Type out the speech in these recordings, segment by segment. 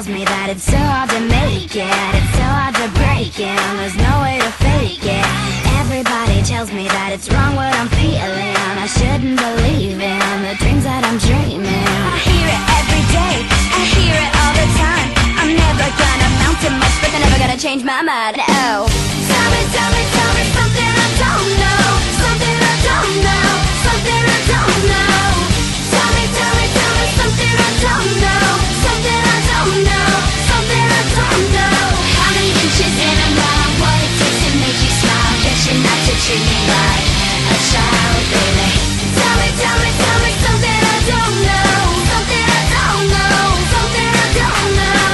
tells me that it's so hard to make it, it's so hard to break it, there's no way to fake it. Everybody tells me that it's wrong what I'm feeling, I shouldn't believe in the dreams that I'm dreaming. I hear it every day, I hear it all the time. I'm never gonna amount to much, but they're never gonna change my mind. Oh, tell me something I don't know, something I don't know, something I don't know. Tell me something I don't know, something I don't know, something I don't know. How many inches in a mile, what it takes to make you smile, just you not to treat me like a child, baby. Tell me something I don't know, something I don't know, something I don't know.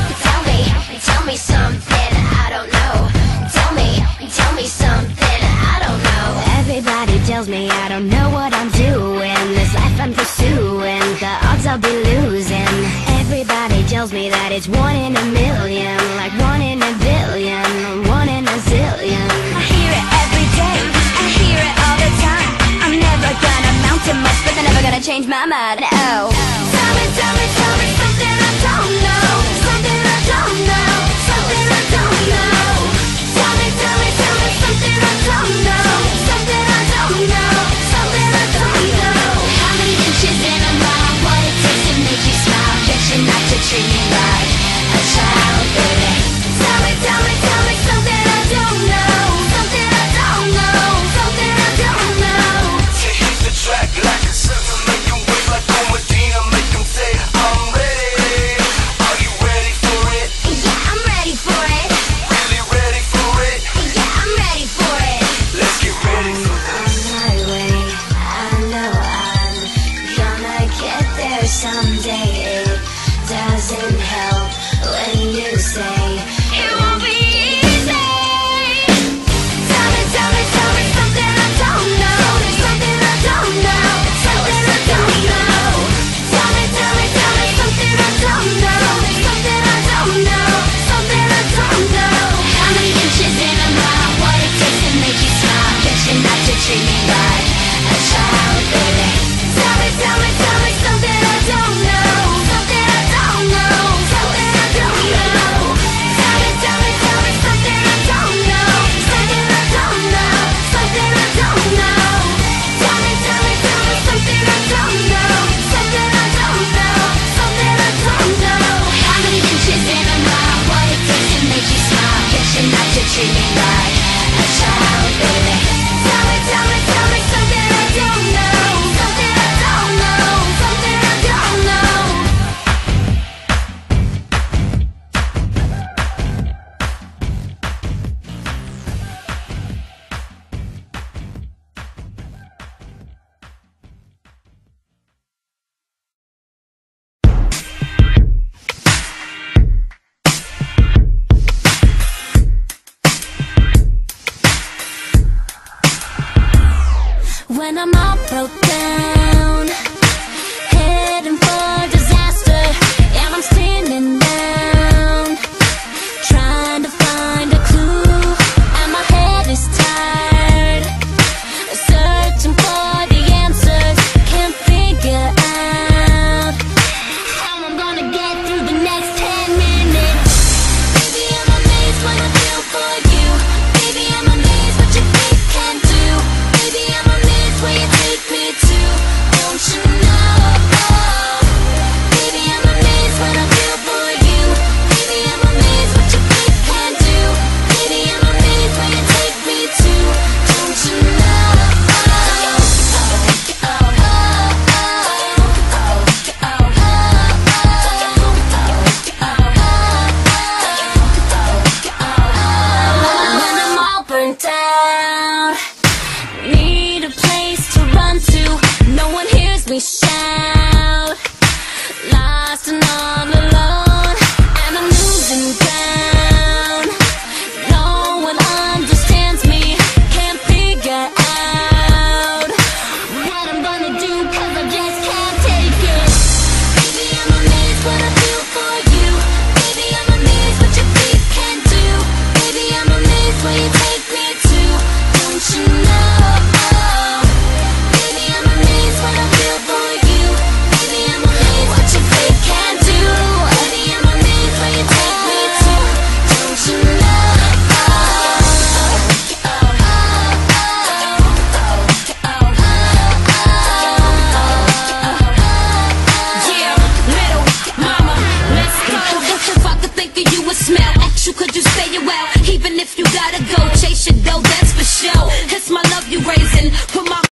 Tell me something I don't know. Tell me something I don't know. Everybody tells me I don't know what I'm doing, this life I'm pursuing, the odds I'll be losing. Everybody tells me that it's 1 in a million, like 1 in a billion, 1 in a zillion. I hear it every day, I hear it all the time. I'm never gonna amount to much, but they're never gonna change my mind. Oh, tell me something I don't know, something I don't know, something I don't know. Tell me something I don't know, something I don't know, something I don't know. How many inches in a mile, what it takes to make you smile, just you not to treat me like a child, baby. Tell me something I don't know, something I don't know, something I don't know. To hit the track like a surfer, make him wait like Medina, make him say I'm ready. Are you ready for it? Yeah, I'm ready for it. Really ready for it? Yeah, I'm ready for it. Let's get ready for this. On my way, I know I'm gonna get there someday. It doesn't help when you say it won't be easy. Tell me something I don't know, something I don't know, something I don't know. Tell me something I don't know, something I don't know, something I don't know. How many inches in a mile, what it takes to make you smile, just you not to treat me like a child, baby. Tell me something I don't know, something I don't know, something I don't know. Tell me something I don't know, something I don't know, something I don't know. Tell me something I don't know, something I don't know, something I don't know. How many inches in a mile, what it takes to make you smile, just you not to treat me like a child, baby. Tell me something I don't know, something I don't know, something I don't know. When I'm all broken